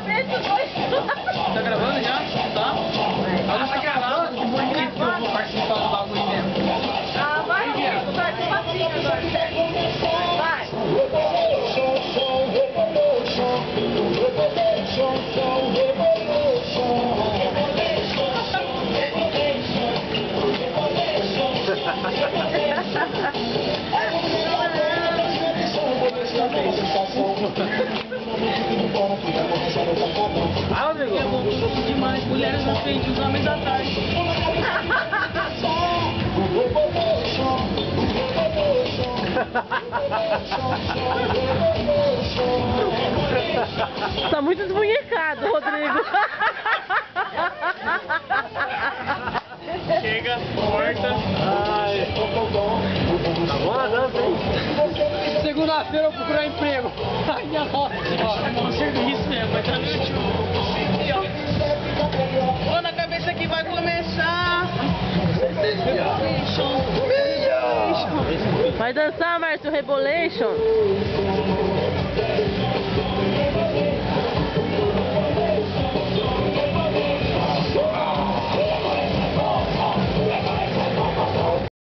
Tá gravando já? Tá? Ela tá gravando? Que bonito que eu vou participar do bagulho mesmo. Ah, vai, amigo. Vai, tu passinho agora. Vai. Ah, amigo. É bom demais. Mulheres na frente, os homens atrás. Tá muito desbunhecado, Rodrigo. Chega, corta. Ai, tá bom a dança, hein? Segunda-feira eu vou procurar emprego. Ai, minha roça. É bom serviço mesmo, mas tá no YouTube. Pô, na cabeça que vai começar. Vai dançar, Márcio Rebolation?